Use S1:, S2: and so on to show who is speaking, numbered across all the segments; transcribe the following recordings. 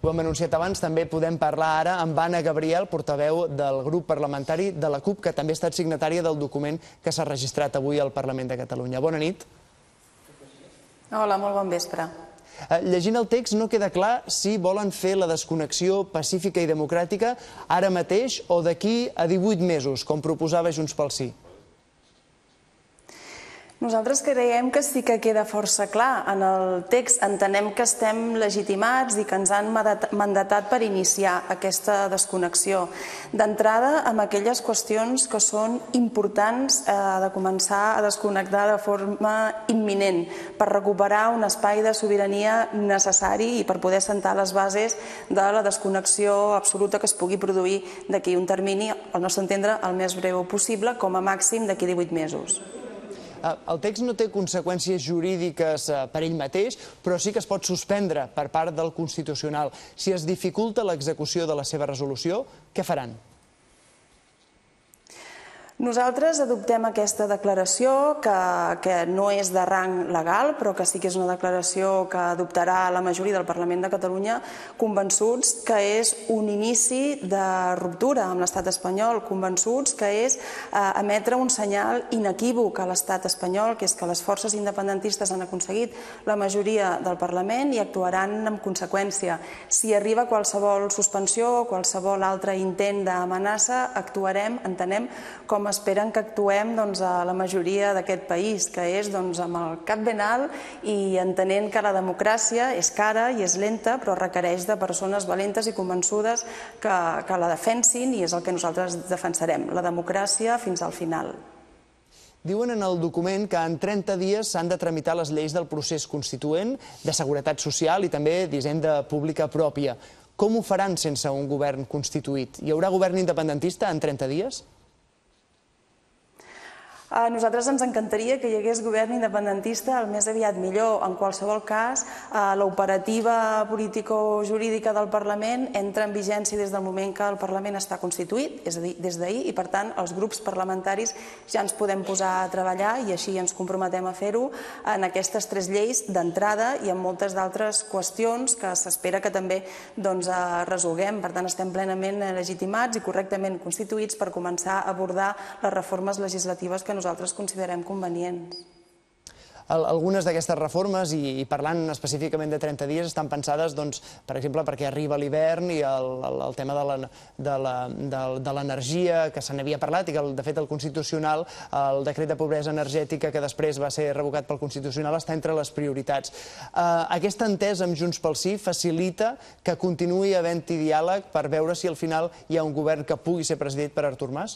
S1: Ho hem anunciat abans, també podem parlar ara amb Anna Gabriel, portaveu del grup parlamentari de la CUP, que també ha estat signatària del document que s'ha registrat avui al Parlament de Catalunya. Bona nit.
S2: Hola, molt bon vespre.
S1: Llegint el text no queda clar si volen fer la desconnexió pacífica i democràtica ara mateix o d'aquí a 18 mesos, com proposava Junts pel Sí.
S2: Nosaltres creiem que sí que queda força clar. En el text entenem que estem legitimats i que ens han mandatat per iniciar aquesta desconnexió. D'entrada, amb aquelles qüestions que són importants de començar a desconnectar de forma imminent per recuperar un espai de sobirania necessari i per poder assentar les bases de la desconnexió absoluta que es pugui produir d'aquí un termini, al nostre entendre, el més breu possible, com a màxim d'aquí 18 mesos.
S1: El text no té conseqüències jurídiques per ell mateix, però sí que es pot suspendre per part del Constitucional. Si es dificulta l'execució de la seva resolució, què faran?
S2: Nosaltres adoptem aquesta declaració, que no és de rang legal, però que sí que és una declaració que adoptarà la majoria del Parlament de Catalunya, convençuts que és un inici de ruptura amb l'estat espanyol, convençuts que és emetre un senyal inequívoc a l'estat espanyol, que és que les forces independentistes han aconseguit la majoria del Parlament i actuaran en conseqüència. Si arriba qualsevol suspensió o qualsevol altre intent d'amenaça, actuarem, entenem, com esperen que actuem a la majoria d'aquest país, que és amb el cap ben alt i entenent que la democràcia és cara i és lenta, però requereix de persones valentes i convençudes que la defensin, i és el que nosaltres defensarem, la democràcia fins al final.
S1: Diuen en el document que en 30 dies s'han de tramitar les lleis del procés constituent, de seguretat social i també d'hisenda pública pròpia. Com ho faran sense un govern constituït? Hi haurà govern independentista en 30 dies?
S2: A nosaltres ens encantaria que hi hagués govern independentista el més aviat millor. En qualsevol cas, l'operativa político-jurídica del Parlament entra en vigència des del moment que el Parlament està constituït, és a dir, des d'ahir, i per tant els grups parlamentaris ja ens podem posar a treballar, i així ens comprometem a fer-ho, en aquestes 3 lleis d'entrada i en moltes d'altres qüestions que s'espera que també resolguem. Per tant, estem plenament legitimats i correctament constituïts per començar a abordar les reformes legislatives que nosaltres considerem convenients.
S1: Algunes d'aquestes reformes, i parlant específicament de 30 dies, estan pensades, per exemple, perquè arriba l'hivern i el tema de l'energia, que se n'havia parlat i que, de fet, el Constitucional, el decret de pobresa energètica, que després va ser revocat pel Constitucional, està entre les prioritats. Aquesta entesa amb Junts pel Sí facilita que continuï havent-hi diàleg per veure si al final hi ha un govern que pugui ser presidit per Artur Mas?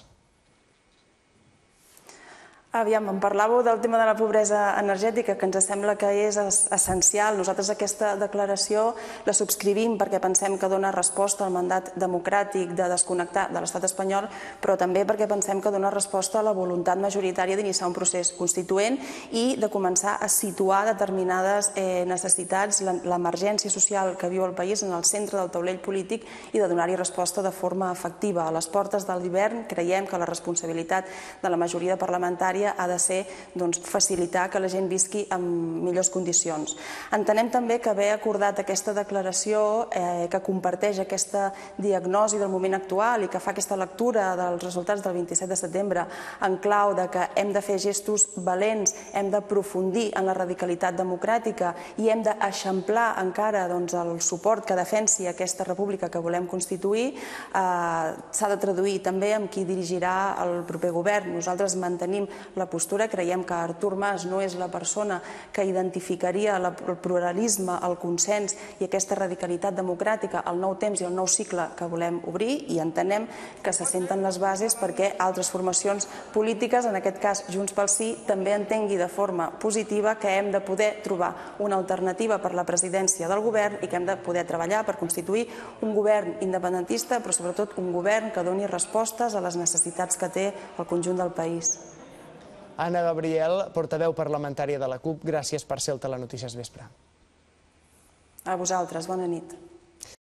S2: Aviam, em parlàveu del tema de la pobresa energètica, que ens sembla que és essencial. Nosaltres aquesta declaració la subscrivim perquè pensem que dona resposta al mandat democràtic de desconnectar de l'estat espanyol, però també perquè pensem que dona resposta a la voluntat majoritària d'iniciar un procés constituent i de començar a situar determinades necessitats, l'emergència social que viu el país en el centre del taulell polític i de donar-hi resposta de forma efectiva. A les portes de l'hivern creiem que la responsabilitat de la majoria parlamentària ha de ser facilitar que la gent visqui en millors condicions. Entenem també que haver acordat aquesta declaració que comparteix aquesta diagnosi del moment actual i que fa aquesta lectura dels resultats del 27 de setembre en clau de que hem de fer gestos valents, hem d'aprofundir en la radicalitat democràtica i hem d'eixamplar encara el suport que defensi aquesta república que volem constituir, s'ha de traduir també amb qui dirigirà el proper govern. Nosaltres mantenim la postura, creiem que Artur Mas no és la persona que identificaria el pluralisme, el consens i aquesta radicalitat democràtica, el nou temps i el nou cicle que volem obrir, i entenem que se senten les bases perquè altres formacions polítiques, en aquest cas Junts pel Sí, també entengui de forma positiva que hem de poder trobar una alternativa per la presidència del govern i que hem de poder treballar per constituir un govern independentista, però sobretot un govern que doni respostes a les necessitats que té el conjunt del país.
S1: Anna Gabriel, portaveu parlamentària de la CUP, gràcies per ser al Telenotícies Vespre.
S2: A vosaltres, bona nit.